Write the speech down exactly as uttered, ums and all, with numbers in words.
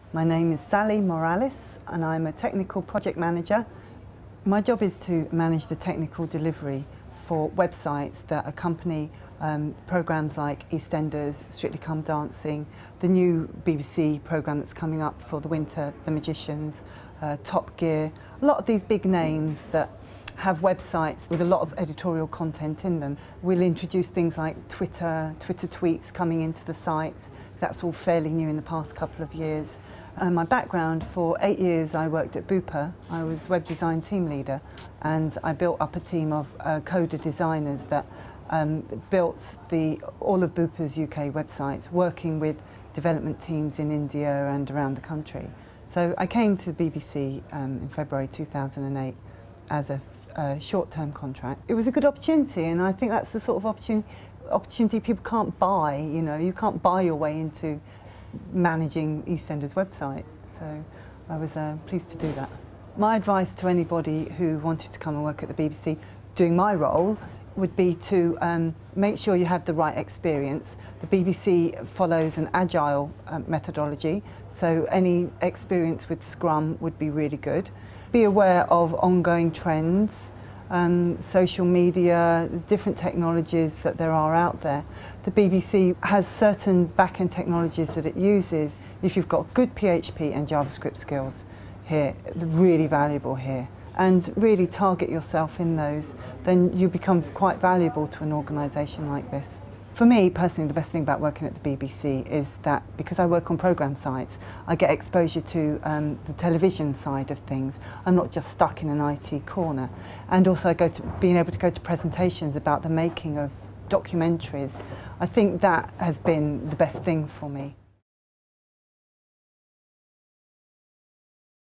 My name is Sally Morales and I'm a technical project manager. My job is to manage the technical delivery for websites that accompany um, programmes like EastEnders, Strictly Come Dancing, the new B B C programme that's coming up for the winter, The Magicians, uh, Top Gear, a lot of these big names that have websites with a lot of editorial content in them. We'll introduce things like Twitter, Twitter tweets coming into the sites. That's all fairly new in the past couple of years. Uh, my background, for eight years I worked at Bupa. I was web design team leader and I built up a team of uh, coder designers that um, built the, all of Bupa's U K websites, working with development teams in India and around the country. So I came to the B B C um, in February two thousand eight as a uh, short-term contract. It was a good opportunity, and I think that's the sort of opportunity, opportunity people can't buy. You know, you can't buy your way into managing EastEnders' website. So I was uh, pleased to do that. My advice to anybody who wanted to come and work at the B B C doing my role would be to um, make sure you have the right experience. The B B C follows an agile um, methodology, so any experience with Scrum would be really good. Be aware of ongoing trends, um, social media, different technologies that there are out there. The B B C has certain back-end technologies that it uses. If you've got good P H P and JavaScript skills here, they're really valuable here. And really target yourself in those, then you become quite valuable to an organisation like this. For me personally, the best thing about working at the B B C is that because I work on programme sites, I get exposure to um, the television side of things. I'm not just stuck in an I T corner. And also I go to being able to go to presentations about the making of documentaries. I think that has been the best thing for me.